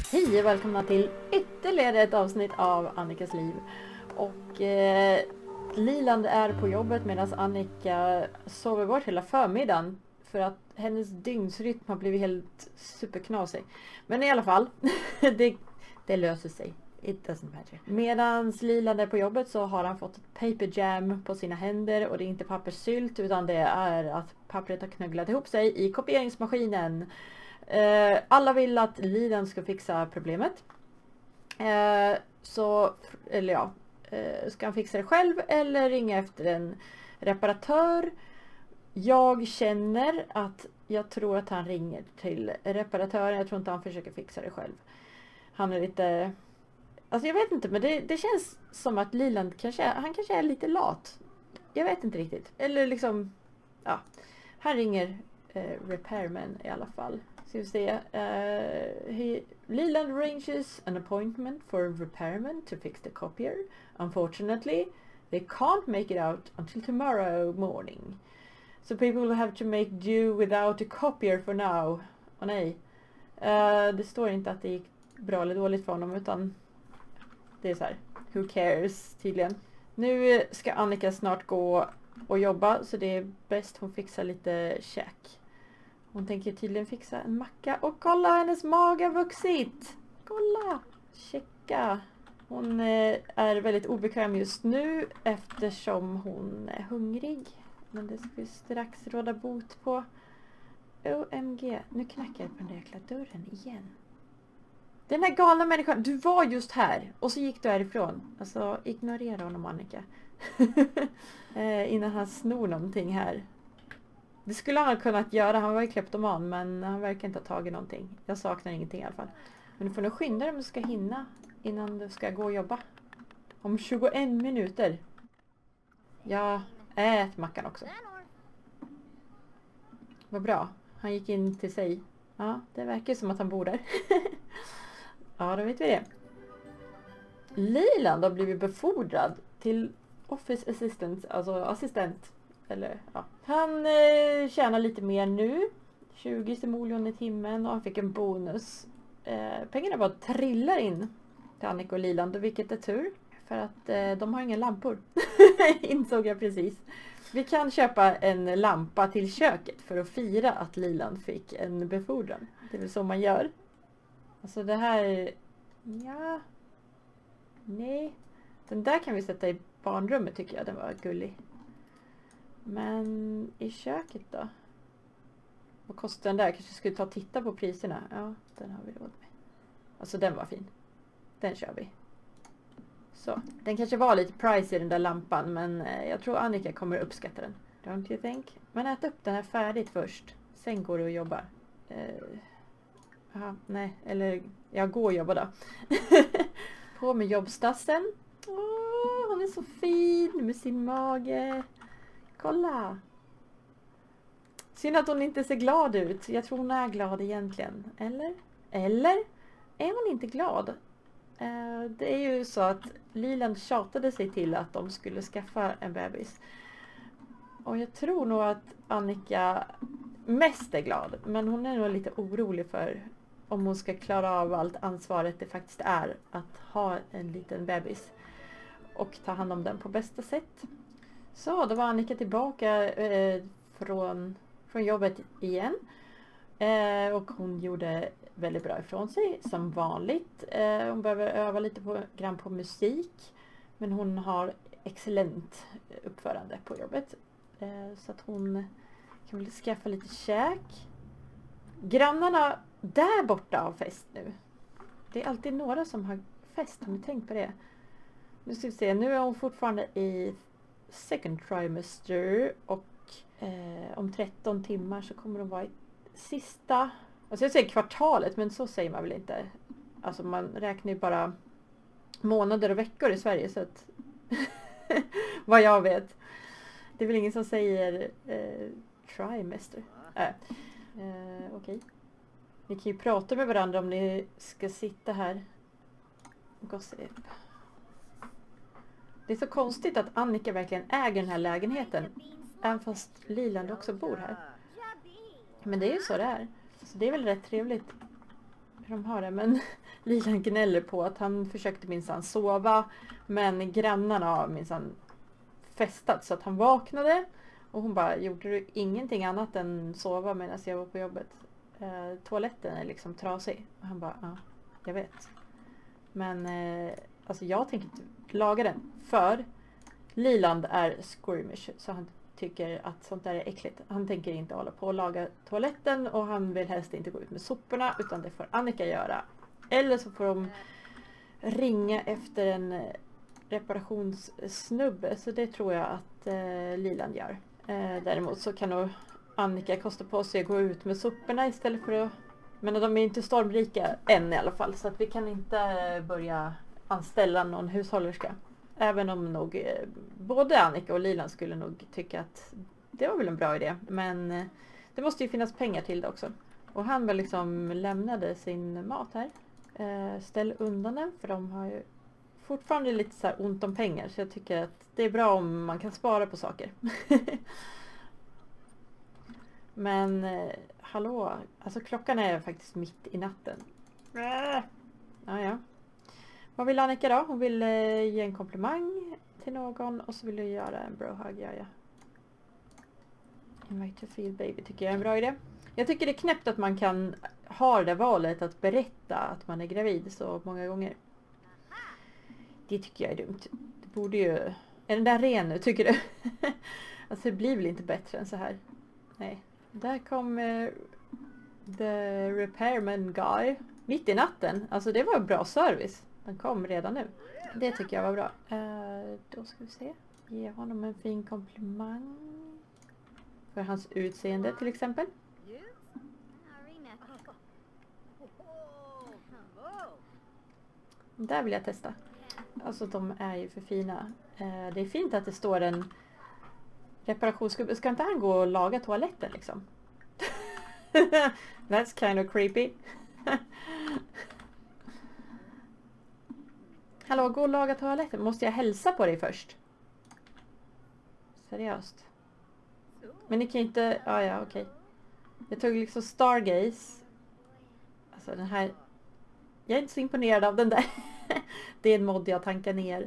Hej och välkomna till ytterligare ett avsnitt av Annikas liv. Och Liland är på jobbet medan Annika sover bort hela förmiddagen. För att hennes dygnsrytm har blivit helt superknasig. Men i alla fall, det löser sig. It doesn't matter. Medan Liland är på jobbet så har han fått ett paper jam på sina händer. Och det är inte papperssylt utan det är att pappret har knögglat ihop sig i kopieringsmaskinen. Alla vill att Liland ska fixa problemet. Ska han fixa det själv eller ringa efter en reparatör? Jag känner att jag tror att han ringer till reparatören. Jag tror inte han försöker fixa det själv. Han är lite... Alltså jag vet inte, men det känns som att Liland kanske är lite lat. Jag vet inte riktigt. Eller liksom... Ja, han ringer repairman i alla fall. Ska vi se. Liland arranges an appointment for a repairman to fix the copier. Unfortunately, they can't make it out until tomorrow morning. So people will have to make do without a copier for now. Åh nej. Det står inte att det gick bra eller dåligt för honom utan det är så här. Who cares tydligen. Nu ska Annika snart gå och jobba så det är bäst hon fixar lite käk. Hon tänker tydligen fixa en macka. Och kolla, hennes mage har vuxit. Kolla, checka. Hon är väldigt obekväm just nu eftersom hon är hungrig. Men det ska vi strax råda bot på. OMG, nu knackar jag på den där jäkla dörren igen. Den här galna människan, du var just här. Och så gick du härifrån. Alltså, ignorera honom, Annika. Innan han snor någonting här. Det skulle han ha kunnat göra. Han var ju kleptoman men han verkar inte ha tagit någonting. Jag saknar ingenting i alla fall. Men du får nog skynda dig om du ska hinna innan du ska gå och jobba. Om 21 minuter. Ja, ät mackan också. Vad bra. Han gick in till sig. Ja, det verkar som att han bor där. Ja, då vet vi det. Liland har blivit befordrad till office assistant, alltså assistent. Eller, ja. Han tjänar lite mer nu. 20 simoleon i timmen och han fick en bonus. Pengarna bara trillar in till Annika och Liland, vilket är tur. För att de har inga lampor. Insåg jag precis. Vi kan köpa en lampa till köket för att fira att Liland fick en befordran. Det är väl så man gör. Alltså det här... Ja... Nej. Den där kan vi sätta i barnrummet tycker jag. Den var gullig. Men i köket då? Vad kostar den där? Kanske skulle ta och titta på priserna. Ja, den har vi råd med. Alltså den var fin. Den kör vi. Så. Den kanske var lite pricey i den där lampan. Men jag tror Annika kommer uppskatta den. Don't you think? Men ät upp den här färdigt först. Sen går du och jobbar. Aha, nej. Eller jag går och jobbar då. På med jobbstassen. Åh, hon är så fin med sin mage. Kolla. Synd att hon inte ser glad ut. Jag tror hon är glad egentligen. Eller? Eller? Är hon inte glad? Det är ju så att Liland tjatade sig till att de skulle skaffa en bebis. Och jag tror nog att Annika mest är glad. Men hon är nog lite orolig för om hon ska klara av allt ansvaret det faktiskt är att ha en liten bebis. Och ta hand om den på bästa sätt. Så, då var Annika tillbaka från jobbet igen. Och hon gjorde väldigt bra ifrån sig, som vanligt. Hon behöver öva lite grann på musik. Men hon har excellent uppförande på jobbet. Så att hon kan väl skaffa lite käk. Grannarna där borta har fest nu. Det är alltid några som har fest, har ni tänkt på det? Nu ska vi se, nu är hon fortfarande i second trimester och om 13 timmar så kommer hon vara i sista, alltså jag säger kvartalet men så säger man väl inte. Alltså man räknar ju bara månader och veckor i Sverige så att vad jag vet. Det är väl ingen som säger trimester. Okej. Ni kan ju prata med varandra om ni ska sitta här. Gossip. Det är så konstigt att Annika verkligen äger den här lägenheten. Även fast Liland också bor här. Men det är ju så det är. Så det är väl rätt trevligt. hur de har det. Men Lilan gnäller på att han försökte minsann sova. Men grannarna har minsann festat så att han vaknade. Och hon bara, gjorde du ingenting annat än sova medan jag var på jobbet? Toaletten är liksom trasig. Och han bara, ja, jag vet. Men alltså jag tänker inte laga den. För Liland är squirmish. Så han tycker att sånt där är äckligt. Han tänker inte hålla på och laga toaletten. Och han vill helst inte gå ut med soporna. Utan det får Annika göra. Eller så får de ringa efter en reparationssnubbe. Så det tror jag att Liland gör. Däremot så kan nog Annika kosta på sig att gå ut med soporna istället för att... Men de är inte stormrika än i alla fall. Så att vi kan inte börja anställa någon hushållerska. Även om nog både Annika och Lilan skulle nog tycka att det var väl en bra idé. Men det måste ju finnas pengar till det också. Och han väl liksom lämnade sin mat här. Ställ undan den, för de har ju fortfarande lite så här ont om pengar. Så jag tycker att det är bra om man kan spara på saker. Men hallå, alltså klockan är faktiskt mitt i natten. Ja. Vad vill Annika då? Hon vill ge en komplimang till någon och så vill du göra en bro hug. Ja. Invite to feel baby tycker jag är en bra idé. Jag tycker det är knäppt att man kan ha det valet att berätta att man är gravid så många gånger. Det tycker jag är dumt. Det borde ju... Är den där ren nu, tycker du? Alltså det blir väl inte bättre än så här. Nej. Där kom the repairman guy. Mitt i natten. Alltså det var bra service. Den kom redan nu. Det tycker jag var bra. Då ska vi se. Ge honom en fin komplimang. För hans utseende till exempel. Där vill jag testa. Alltså de är ju för fina. Det är fint att det står en reparationsgubbe. Ska inte han gå och laga toaletten liksom? That's kind of creepy. Hallå, gå och laga toaletten. Måste jag hälsa på dig först? Seriöst. Men ni kan inte... Ja, okej. Jag tog liksom Stargaze. Alltså den här... Jag är inte så imponerad av den där. Det är en mod jag tankar ner.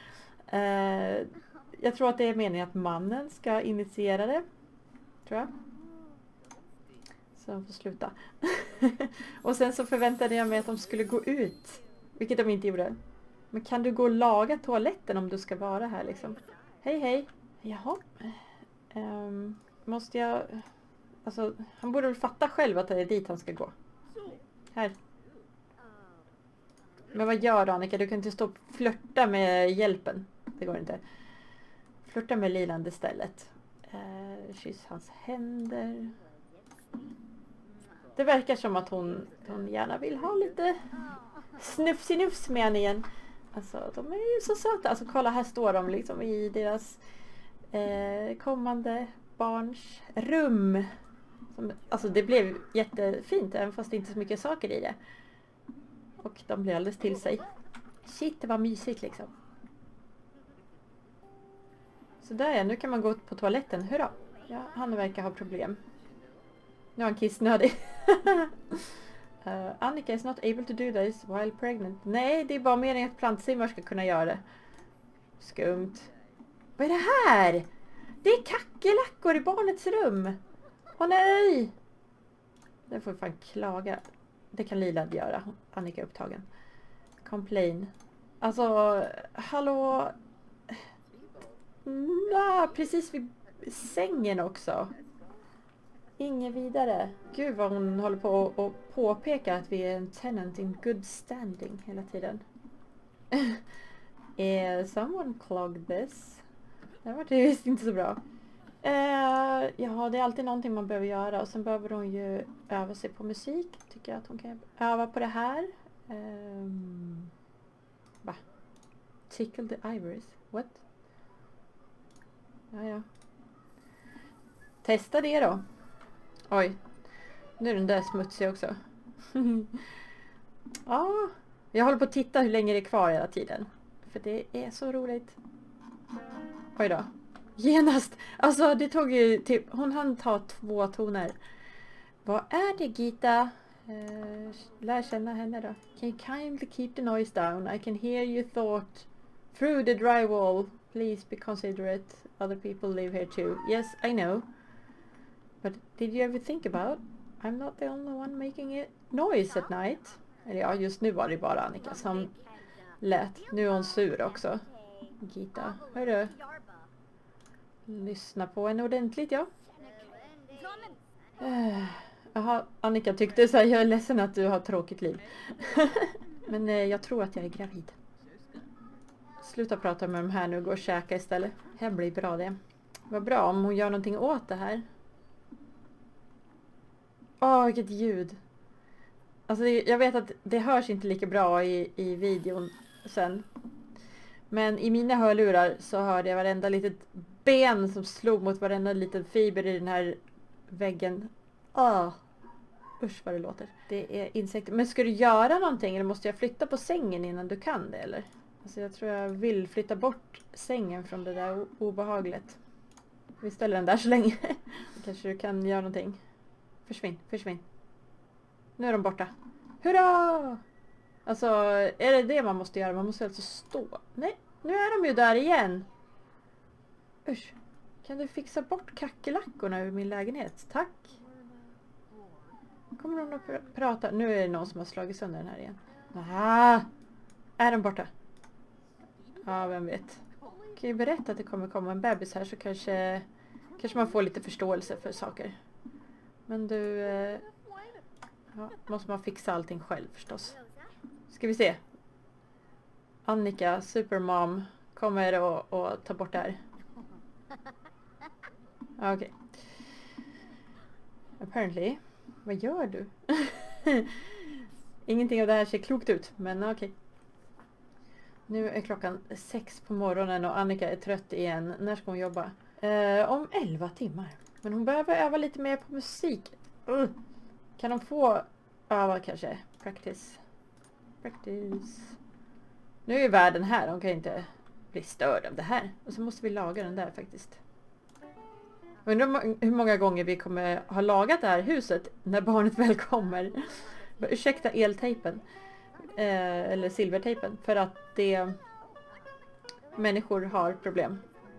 Jag tror att det är meningen att mannen ska initiera det. Tror jag. Så de får sluta. Och sen så förväntade jag mig att de skulle gå ut. Vilket de inte gjorde. Men kan du gå och laga toaletten om du ska vara här liksom? Hej. Jaha. Måste jag... Alltså, han borde väl fatta själv att det är dit han ska gå. Här. Men vad gör du Annika? Du kan inte stå och flirta med hjälpen. Det går inte. Flirta med Liland istället. Kyss hans händer. Det verkar som att hon gärna vill ha lite snufs med henne igen. Alltså de är ju så söta. Alltså kolla, här står de liksom i deras kommande barns rum. Alltså det blev jättefint även fast det inte är så mycket saker i det. Och de blir alldeles till sig. Shit, det var mysigt liksom. Så där är, nu kan man gå på toaletten. Hurra. Ja, han verkar ha problem. Nu är han kissnödig. Annika is not able to do this while pregnant. Nej, det är bara meningen att plantsimmar ska kunna göra det. Skumt. Vad är det här? Det är kackerlackor i barnets rum. Åh nej! Det får fan klaga. Det kan Liland göra. Annika är upptagen. Complain. Alltså, hallå. Precis vid sängen också. Inget vidare. Gud vad hon håller på att påpeka att vi är en tenant in good standing hela tiden. Someone clogged this. Det var det visst inte så bra. Ja, det är alltid någonting man behöver göra. Och sen behöver hon ju öva sig på musik. Tycker jag att hon kan öva på det här. Va? Tickle the ivories. What? Ja. Testa det då. Oj. Nu är den där smutsig också. Ja. Jag håller på att titta hur länge det är kvar hela tiden. För det är så roligt. Oj då. Genast. Alltså det tog ju typ... Hon hann ta 2 toner. Vad är det Gita? Lär känna henne då. Can you kindly keep the noise down? I can hear you thought through the drywall. Please be considerate. Other people live here too. Yes, I know. But did you ever think about? I'm not the only one making it noise at night. Eller ja, just nu var det bara Annika som lät. Nu är hon sur också. Gita, hörru. Lyssna på henne ordentligt, ja. Jaha, Annika tyckte så här, jag är ledsen att du har ett tråkigt liv. Men jag tror att jag är gravid. Sluta prata med de här nu och gå och käka istället. Det här blir bra det. Vad bra om hon gör någonting åt det här. Åh, vilket ljud. Alltså jag vet att det hörs inte lika bra i videon sen. Men i mina hörlurar så hörde jag varenda litet ben som slog mot varenda liten fiber i den här väggen. Usch vad det låter. Det är insekter. Men ska du göra någonting eller måste jag flytta på sängen innan du kan det eller? Alltså jag tror jag vill flytta bort sängen från det där obehagligt. Vi ställer den där så länge. Kanske du kan göra någonting. Försvinn. Nu är de borta. Hurra! Alltså, är det man måste göra? Man måste alltså stå. Nej, nu är de ju där igen. Usch. Kan du fixa bort kackerlackorna ur min lägenhet? Tack. Kommer de att prata? Nu är det någon som har slagit sönder den här igen. Är de borta? Ja, vem vet. Kan ju berätta att det kommer komma en bebis här så kanske man får lite förståelse för saker. Men du... ja, måste man fixa allting själv förstås. Ska vi se. Annika, supermom, kommer och ta bort det här. Okej. Apparently. Vad gör du? Ingenting av det här ser klokt ut, men okej. Nu är klockan 6 på morgonen och Annika är trött igen. När ska hon jobba? Om 11 timmar. Men hon behöver öva lite mer på musik. Kan de få öva kanske? Practice. Nu är världen här. De kan inte bli störd av det här. Och så måste vi laga den där faktiskt. Jag undrar hur många gånger vi kommer ha lagat det här huset när barnet väl kommer. Ursäkta eltejpen. Eller silvertejpen. För att människor har problem.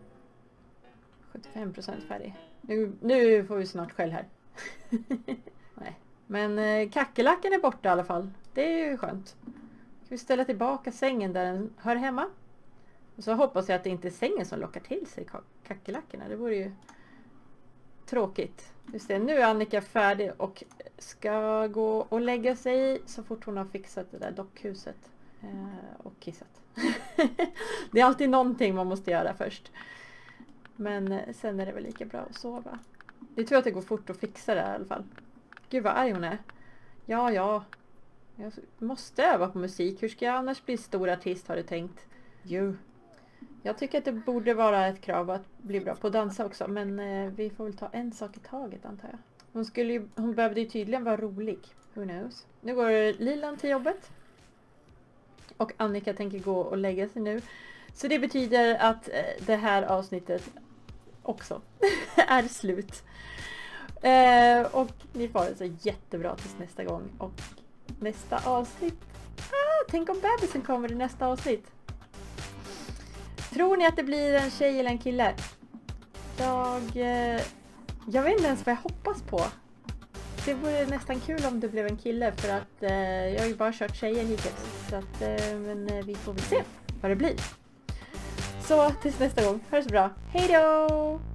75% färdig. Nu får vi snart skäll här. Nej. Men kackerlacken är borta i alla fall. Det är ju skönt. Ska vi ställa tillbaka sängen där den hör hemma. Och så hoppas jag att det inte är sängen som lockar till sig kackerlackorna. Det vore ju tråkigt. Just det, nu är Annika färdig och ska gå och lägga sig så fort hon har fixat det där dockhuset. Och kissat. Det är alltid någonting man måste göra först. Men sen är det väl lika bra att sova. Jag tror att det går fort att fixa det i alla fall. Gud vad arg hon är. Ja. Jag måste öva på musik. Hur ska jag annars bli stor artist har du tänkt? Jo. Jag tycker att det borde vara ett krav att bli bra på att dansa också. Men vi får väl ta en sak i taget antar jag. Hon behövde ju tydligen vara rolig. Who knows? Nu går Lilan till jobbet. Och Annika tänker gå och lägga sig nu. Så det betyder att det här avsnittet också är slut. Och ni får det så jättebra tills nästa gång. Och nästa avsnitt. Tänk om bebisen kommer i nästa avsnitt. Tror ni att det blir en tjej eller en kille? Jag vet inte ens vad jag hoppas på. Det vore nästan kul om det blev en kille för att jag har ju bara kört tjejer hittills. Så att, men vi får väl se vad det blir. Så tills nästa gång. Ha det så bra. Hej då!